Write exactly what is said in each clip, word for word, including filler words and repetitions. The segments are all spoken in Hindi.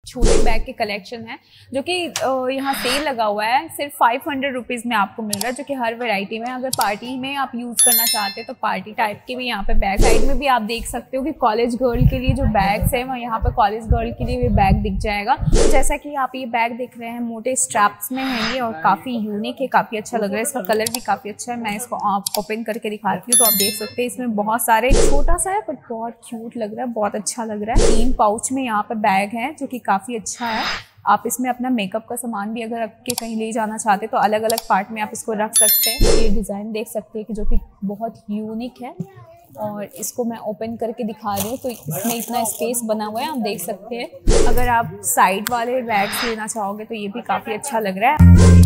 छोटे बैग के कलेक्शन है जो कि यहाँ सेल लगा हुआ है। सिर्फ फाइव हंड्रेड रुपीज़ में आपको मिल रहा है, जो कि हर वैरायटी में अगर पार्टी में आप यूज़ करना चाहते हैं तो पार्टी टाइप के भी यहाँ पे बैग। साइड में भी आप देख सकते हो कि कॉलेज गर्ल के लिए जो बैग्स है, वहाँ यहाँ पे कॉलेज गर्ल के लिए भी बैग दिख जाएगा। तो जैसा कि आप ये बैग देख रहे हैं, मोटे स्ट्रैप्स में है ये और काफ़ी यूनिक है, काफ़ी अच्छा लग रहा है। इसका कलर भी काफ़ी अच्छा है। मैं इसको आप ओपन करके दिखाती हूँ तो आप देख सकते हैं इसमें बहुत सारे, छोटा सा है बट बहुत क्यूट लग रहा है, बहुत अच्छा लग रहा है। तीन पाउच में यहाँ पे बैग है जो कि काफ़ी अच्छा है। आप इसमें अपना मेकअप का सामान भी अगर आपके कहीं ले जाना चाहते हैं तो अलग अलग पार्ट में आप इसको रख सकते हैं। ये डिज़ाइन देख सकते हैं कि जो कि बहुत यूनिक है और इसको मैं ओपन करके दिखा रही हूँ तो इसमें इतना स्पेस बना हुआ है, आप देख सकते हैं। अगर आप साइड वाले बैग्स लेना चाहोगे तो ये भी काफ़ी अच्छा लग रहा है।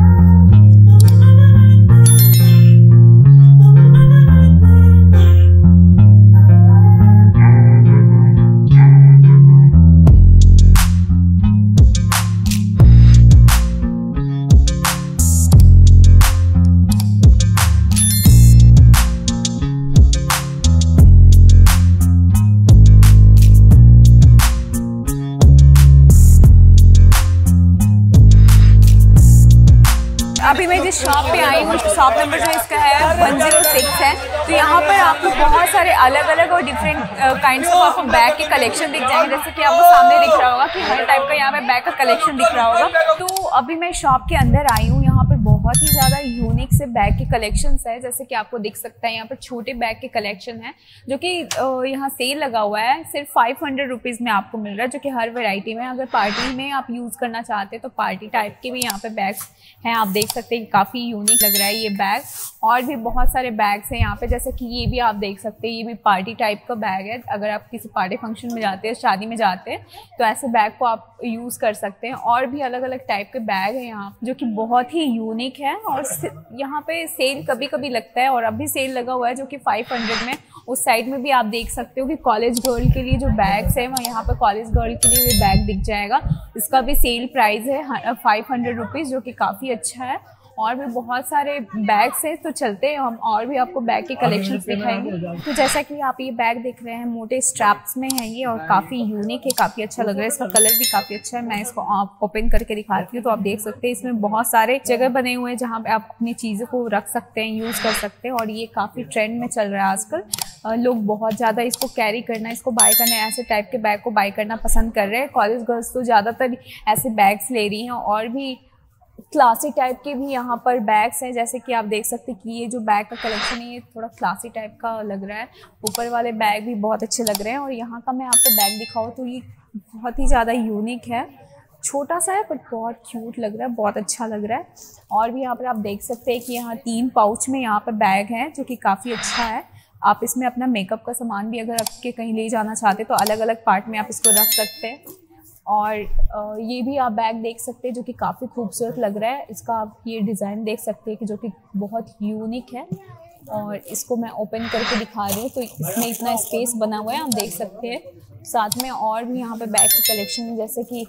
अभी मैं जिस शॉप पे आई हूँ, शॉप नंबर जो इसका है वन ज़ीरो सिक्स है। तो यहाँ पर आपको बहुत सारे अलग अलग और डिफरेंट काइंड्स ऑफ आपको बैग के कलेक्शन दिख जाएंगे। जैसे कि आपको सामने दिख रहा होगा कि हर टाइप का यहाँ पे बैग का कलेक्शन दिख रहा होगा। तो अभी मैं शॉप के अंदर आई हूँ, यहाँ पर बहुत ही ज़्यादा यूनिक से बैग के कलेक्शंस है। जैसे कि आपको दिख सकता है यहाँ पर छोटे बैग के कलेक्शन है जो कि यहाँ सेल लगा हुआ है। सिर्फ फाइव हंड्रेड रुपीज़ में आपको मिल रहा है, जो कि हर वैरायटी में अगर पार्टी में आप यूज़ करना चाहते हैं तो पार्टी टाइप के भी यहाँ पे बैग्स हैं। आप देख सकते हैं काफ़ी यूनिक लग रहा है ये बैग। और भी बहुत सारे बैग्स हैं यहाँ पे, जैसे कि ये भी आप देख सकते हैं, ये भी पार्टी टाइप का बैग है। अगर आप किसी पार्टी फंक्शन में जाते हैं, शादी में जाते हैं तो ऐसे बैग को आप यूज़ कर सकते हैं। और भी अलग अलग टाइप के बैग हैं यहाँ जो कि बहुत ही यूनिक है। और यहाँ पे सेल कभी कभी लगता है और अभी सेल लगा हुआ है जो कि फाइव हंड्रेड में। उस साइड में भी आप देख सकते हो कि कॉलेज गर्ल के लिए जो बैग्स है, वहाँ यहाँ पे कॉलेज गर्ल के लिए भी बैग दिख जाएगा। इसका भी सेल प्राइस है फाइव हंड्रेड रुपीज़, जो कि काफ़ी अच्छा है। और भी बहुत सारे बैग्स हैं, तो चलते हैं हम और भी आपको बैग के कलेक्शंस दिखाएंगे। तो जैसा कि आप ये बैग देख रहे हैं, मोटे स्ट्रैप्स में है ये और काफ़ी यूनिक है, काफ़ी अच्छा लग रहा है। इसका कलर भी काफ़ी अच्छा है। मैं इसको आप ओपन करके दिखाती हूँ तो आप देख सकते हैं इसमें बहुत सारे जगह बने हुए हैं जहाँ पे आप अपनी चीज़ों को रख सकते हैं, यूज़ कर सकते हैं। और ये काफ़ी ट्रेंड में चल रहा है आजकल। लोग बहुत ज़्यादा इसको कैरी करना, इसको बाय करना, ऐसे टाइप के बैग को बाय करना पसंद कर रहे हैं। कॉलेज गर्ल्स तो ज़्यादातर ऐसे बैग्स ले रही हैं। और भी क्लासी टाइप के भी यहाँ पर बैग्स हैं, जैसे कि आप देख सकते हैं कि ये जो बैग का कलेक्शन है ये थोड़ा क्लासी टाइप का लग रहा है। ऊपर वाले बैग भी बहुत अच्छे लग रहे हैं। और यहाँ का मैं आपको बैग दिखाऊँ तो ये बहुत ही ज़्यादा यूनिक है, छोटा सा है बट बहुत क्यूट लग रहा है, बहुत अच्छा लग रहा है। और भी यहाँ पर आप देख सकते हैं कि यहाँ तीन पाउच में यहाँ पर बैग है जो कि काफ़ी अच्छा है। आप इसमें अपना मेकअप का सामान भी अगर आपके कहीं ले जाना चाहते हैं तो अलग अलग पार्ट में आप इसको रख सकते हैं। और ये भी आप बैग देख सकते हैं जो कि काफ़ी खूबसूरत लग रहा है। इसका आप ये डिज़ाइन देख सकते हैं कि जो कि बहुत यूनिक है। और इसको मैं ओपन करके दिखा रही हूँ तो इसमें इतना स्पेस बना हुआ है, आप देख सकते हैं। साथ में और भी यहाँ पे बैग के कलेक्शन है, जैसे कि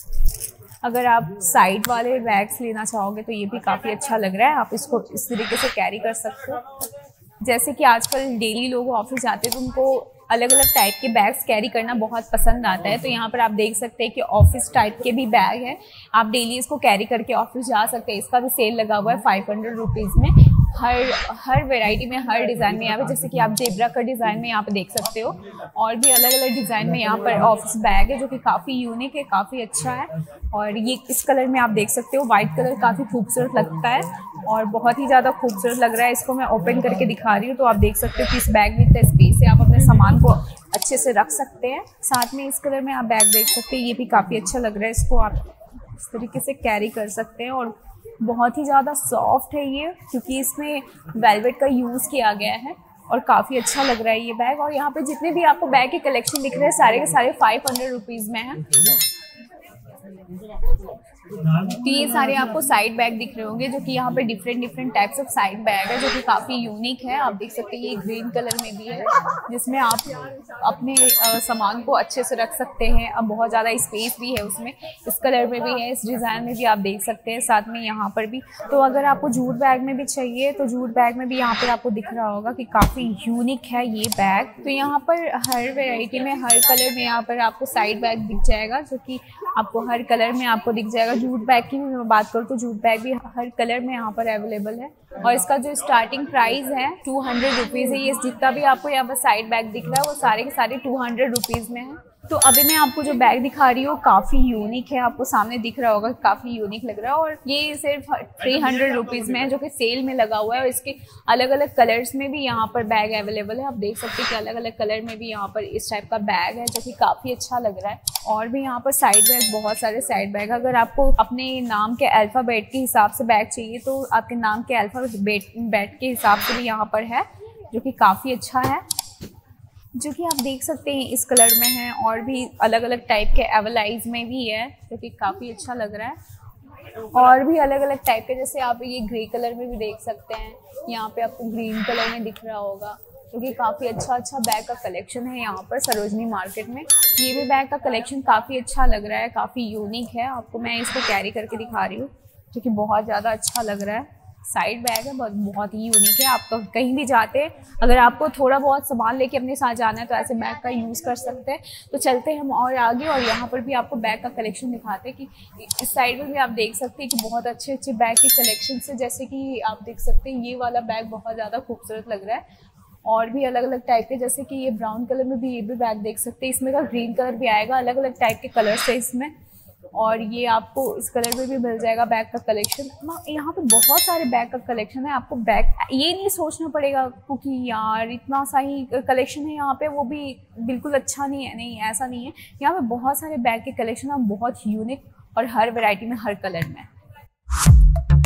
अगर आप साइड वाले बैग्स लेना चाहोगे तो ये भी काफ़ी अच्छा लग रहा है। आप इसको इस तरीके से कैरी कर सकते हो। जैसे कि आजकल डेली लोग ऑफिस जाते हैं तो उनको अलग अलग टाइप के बैग्स कैरी करना बहुत पसंद आता है। तो यहाँ पर आप देख सकते हैं कि ऑफिस टाइप के भी बैग है, आप डेली इसको कैरी करके ऑफिस जा सकते हैं। इसका भी सेल लगा हुआ है फाइव हंड्रेड रुपीज़ में। हर हर वैरायटी में, हर डिज़ाइन में यहाँ पे, जैसे कि आप जेब्रा का डिज़ाइन में यहाँ पे देख सकते हो। और भी अलग अलग डिज़ाइन में यहाँ पर ऑफिस बैग है जो कि काफ़ी यूनिक है, काफ़ी अच्छा है। और ये इस कलर में आप देख सकते हो, वाइट कलर काफ़ी खूबसूरत लगता है और बहुत ही ज़्यादा खूबसूरत लग रहा है। इसको मैं ओपन करके दिखा रही हूँ तो आप देख सकते हो कि इस बैग में इतना स्पेस है, आप अपने सामान को अच्छे से रख सकते हैं। साथ में इस कलर में आप बैग देख सकते हैं, ये भी काफ़ी अच्छा लग रहा है। इसको आप इस तरीके से कैरी कर सकते हैं। और बहुत ही ज़्यादा सॉफ्ट है ये, क्योंकि इसमें वेलवेट का यूज़ किया गया है और काफ़ी अच्छा लग रहा है ये बैग। और यहाँ पे जितने भी आपको बैग के कलेक्शन दिख रहे हैं सारे के सारे फाइव हंड्रेड रुपीज़ में हैं। तो ये सारे आपको साइड बैग दिख रहे होंगे जो कि यहाँ पे different different types of side bag है जो कि काफ़ी यूनिक है। आप देख सकते हैं ये ग्रीन कलर में भी है जिसमें आप अपने सामान को अच्छे से रख सकते हैं। अब बहुत ज़्यादा स्पेस भी है उसमें, इस कलर में भी है, इस डिज़ाइन में भी आप देख सकते हैं, साथ में यहाँ पर भी। तो अगर आपको जूट बैग में भी चाहिए तो जूट बैग में भी यहाँ पर आपको दिख रहा होगा कि काफ़ी यूनिक है ये बैग। तो यहाँ पर हर वेराइटी में, हर कलर में यहाँ पर आपको साइड बैग दिख जाएगा जो कि आपको हर कलर में आपको दिख जाएगा। जूट बैग की भी मैं बात करूँ तो जूट बैग भी हर कलर में यहाँ पर अवेलेबल है और इसका जो स्टार्टिंग प्राइस है टू हंड्रेड रुपीज़ है। ये जितना भी आपको यहाँ पर साइड बैग दिख रहा है वो सारे के सारे टू हंड्रेड रुपीज़ में है। तो अभी मैं आपको जो बैग दिखा रही हूँ काफ़ी यूनिक है, आपको सामने दिख रहा होगा काफ़ी यूनिक लग रहा है और ये सिर्फ थ्री हंड्रेड रुपीज़ में है जो कि सेल में लगा हुआ है। और इसके अलग अलग कलर्स में भी यहाँ पर बैग अवेलेबल है। आप देख सकते हैं कि अलग अलग कलर में भी यहाँ पर इस टाइप का बैग है जो कि काफ़ी अच्छा लग रहा है। और भी यहाँ पर साइड बैग, बहुत सारे साइड बैग, अगर आपको अपने नाम के अल्फ़ाबेट के हिसाब से बैग चाहिए तो आपके नाम के अल्फ़ाबेट के हिसाब से भी यहाँ पर है जो कि काफ़ी अच्छा है, जो कि आप देख सकते हैं इस कलर में है। और भी अलग अलग टाइप के एवलाइज में भी है जो कि काफ़ी अच्छा लग रहा है। और भी अलग अलग टाइप के, जैसे आप ये ग्रे कलर में भी देख सकते हैं, यहाँ पे आपको ग्रीन कलर में दिख रहा होगा, क्योंकि काफ़ी अच्छा अच्छा बैग का कलेक्शन है यहाँ पर सरोजनी मार्केट में। ये भी बैग का कलेक्शन काफ़ी अच्छा लग रहा है, काफ़ी यूनिक है। आपको मैं इसको कैरी करके दिखा रही हूँ जो कि बहुत ज़्यादा अच्छा लग रहा है। साइड बैग है, बहुत बहुत ही यूनिक है। आप कहीं भी जाते हैं, अगर आपको थोड़ा बहुत सामान लेके अपने साथ जाना है तो ऐसे बैग का यूज़ कर सकते हैं। तो चलते हैं हम और आगे और यहाँ पर भी आपको बैग का कलेक्शन दिखाते हैं कि इस साइड में भी आप देख सकते हैं कि बहुत अच्छे अच्छे बैग के कलेक्शन है। जैसे कि आप देख सकते हैं ये वाला बैग बहुत ज़्यादा खूबसूरत लग रहा है। और भी अलग अलग टाइप के, जैसे कि ये ब्राउन कलर में भी ये भी बैग देख सकते हैं, इसमें का ग्रीन कलर भी आएगा, अलग अलग टाइप के कलर्स है इसमें। और ये आपको इस कलर में भी मिल जाएगा बैग का कलेक्शन। यहाँ पे बहुत सारे बैग का कलेक्शन है। आपको बैग ये नहीं सोचना पड़ेगा क्योंकि यार इतना सा ही कलेक्शन है यहाँ पे, वो भी बिल्कुल अच्छा नहीं है, नहीं ऐसा नहीं है। यहाँ पे बहुत सारे बैग के कलेक्शन है, बहुत यूनिक और हर वैरायटी में, हर कलर में।